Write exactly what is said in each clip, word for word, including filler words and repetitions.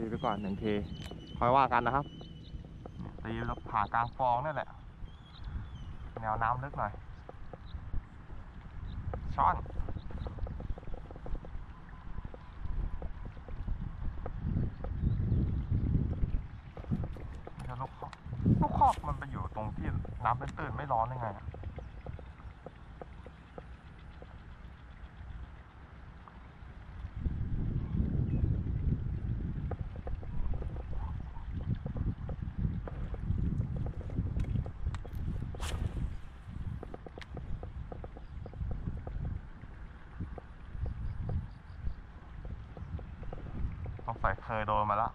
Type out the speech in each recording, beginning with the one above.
ตีไปก่อนหนึ่งทีคอยว่ากันนะครับตีแล้วผ่ากลางฟองนั่นแหละแนวน้ำลึกหน่อยช้อนลูกคอกลูกคอกมันไปอยู่ตรงที่น้ำตื้นๆไม่ร้อนยังไงต้องใส่เคยโดนมาแล้ว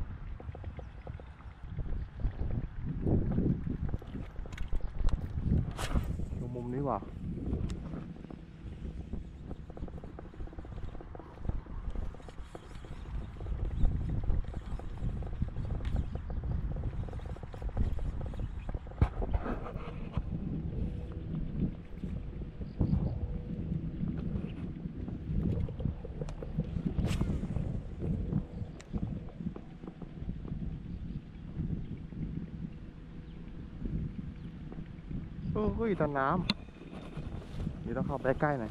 ดูมุมนี้ว่ะเฮ้ยตอนน้ำนี่ต้องเข้าไปใกล้หน่อย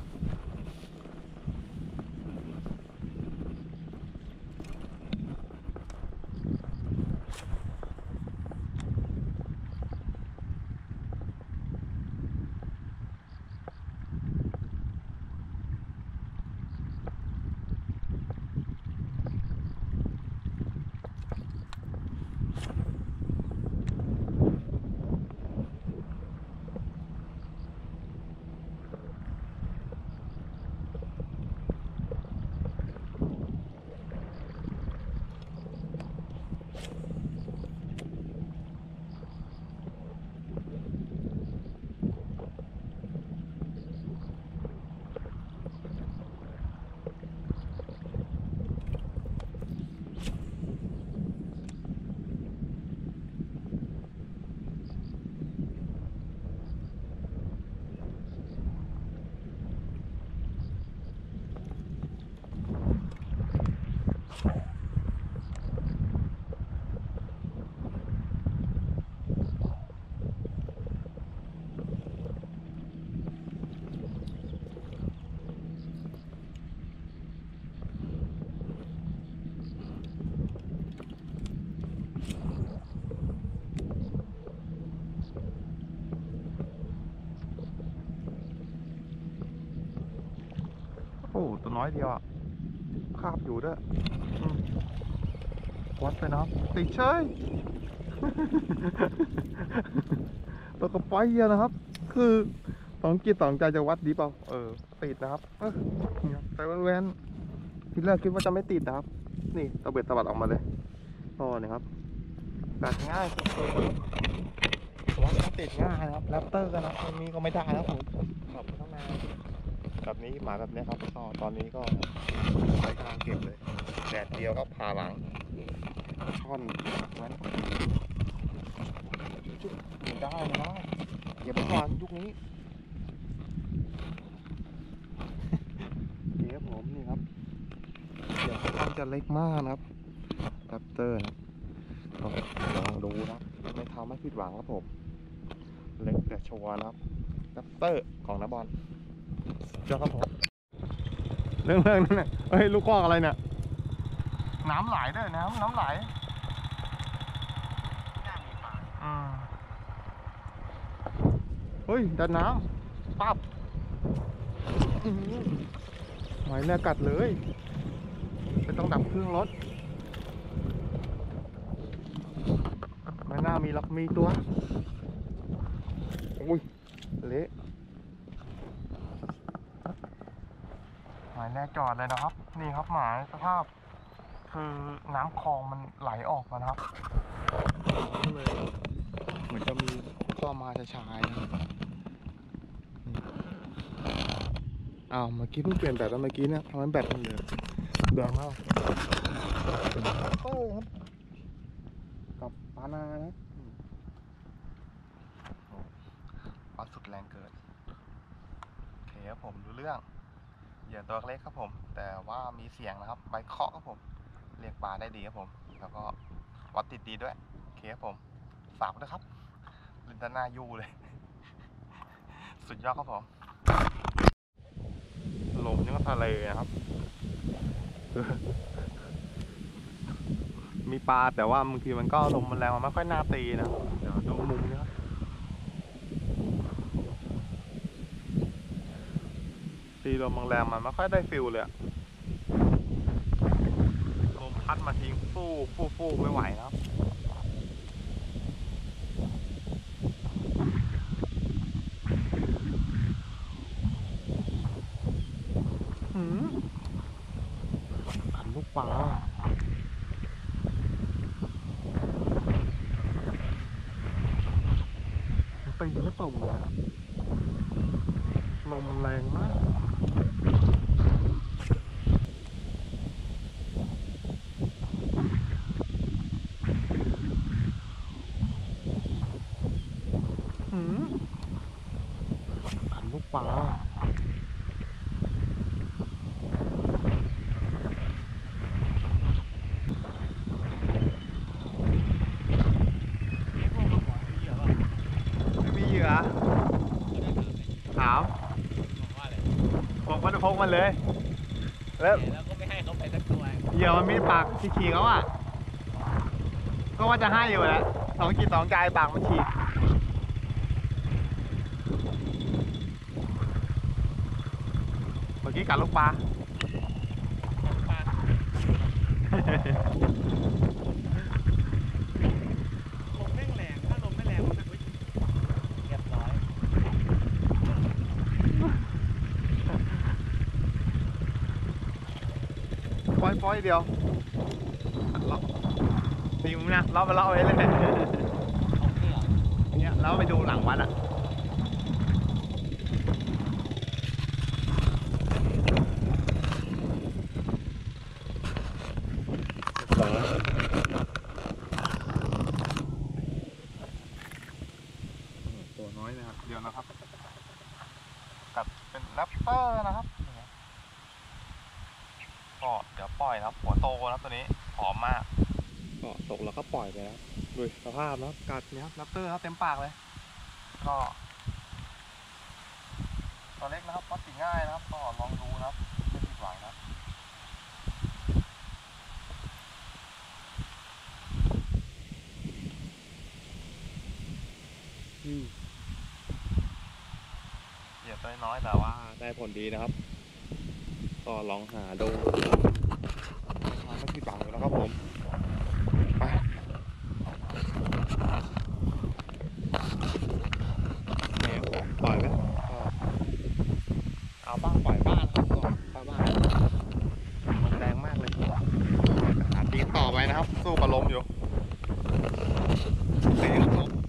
โอ้ตัวน้อยเดียวอ่ะคาบอยู่ด้วยวัดไปนะครับติดเฉย ตัวกระป๋อยเยอะนะครับคือต้องกินต้องใจจะวัดดีเปล่าเออติดนะครับเออแต่แวนๆทีแรกคิดว่าจะไม่ติดนะครับนี่ตะเบ็ดตะบัดออกมาเลยอ๋อเนี่ยครับตัดง่ายสุดๆวัดติดง่ายนะครับแรปเตอร์กันนะตรงนี้ก็ไม่ได้นะผมขับข้างในแบบนี้หมาแบบนี้ครับก็ตอนนี้ก็ใช้กำลังเก็บเลยแดดเดียวก็พาหลังช่อนนั้นจุดไม่ได้นะอย่าไปก่อนยุคนี้เดี๋ยวผมนี่ครับเดี๋ยวค่อนจะเล็กมากนะครับแรปเตอร์นะลองดูนะไม่ทำให้ผิดหวังครับผมเล็กแต่ชัวร์นะครับแรปเตอร์ของน้าบอลเจ้าครับผมเรื่องเรื่องนั่นน่ะเฮ้ยลูกก้อกอะไรเนี่ยน้ำไหลด้วยน้ำน้ำไหลอืมเฮ้ยดันน้ำปั๊บหอยเนี่ยกัดเลยไม่ต้องดับเครื่องรถไม่น่ามีหรอกมีตัวอุ้ยเละหมายแน่จอดเลยนะครับนี่ครับหมายสภาพคือน้ำคลองมันไหลออกมานะครับก็เลยเหมือนจะมีก็มาชายๆอ้าวเมื่อกี้เพิ่งเปลี่ยนแบตแล้วเมื่อกี้เนี่ยทำให้แบตมันเหลือเดือดแล้วเป็นโต้ครับกับปานานะปลาสุดแรงเกิดโอเคครับผมรู้เรื่องเหยื่อตัวเล็กครับผมแต่ว่ามีเสียงนะครับใบเคาะครับผมเรียกปลาได้ดีครับผมแล้วก็วัดติดดีด้วยโอเคครับผมฝากด้วยครับลินดาน่ายู่เลย สุดยอดครับผมลมยังก็ทะเลนะครับ มีปลาแต่ว่าบางทีมันก็ลมมันแรงมันไม่ค่อยน่าตีนะเดี๋ยวดูมุมนี้ครับตีลมแรงมันไม่ค่อยได้ฟิลเลยลมพัดมาทิ้งฟู่ฟู่ฟู่ไม่ไหวนะครับหืมอันลูกปลาตีไม่ตรงเลยลมมันแรงมากหืมอันลูกปลาไม่มีเหยื่อถามผมก็จะพกมันเลยแล้วแล้วก็ไม่ให้เขาไปสักตัวเหยื่อมันมีปากฉีกๆเขาอ่ะก็ว่าจะให้อยู่แหละสองจิตสองใจปากมันฉีกเมื่อกี้กัดลูกปลาปลาลมแม่งแรงถ้าลมไม่แรงมันจะเรียบร้อยปล่อยปล่อยเดียวล็อกตีมึงนะเราไปเลาะไปเลยเนี่ยเราไปดูหลังวัดอ่ะตัวน้อยนะครับเดี๋ยวนะครับกัดเป็นแรปเตอร์นะครับก็เดี๋ยวปล่อยนะครับหัวโตนะครับตัวนี้หอมมากก็ตกแล้วก็ปล่อยไปแล้วดูสภาพแล้วกัดเนี่ยครับแรปเตอร์ครับเต็มปากเลยก็ตัวเล็กนะครับวัดติดง่ายนะครับก็ลองดูนะครับไม่ผิดหวังนะครับเหยียบน้อยๆแต่ว่าได้ผลดีนะครับก็ลองหาดูไม่ผิดหวังอยู่แล้วครับผมไปแหมปล่อยไหมเอาบ้างปล่อยบ้างครับก็ปล่อยบ้างมันแรงมากเลยหาตีต่อไปนะครับสู้กับลมอยู่โอเคครับผม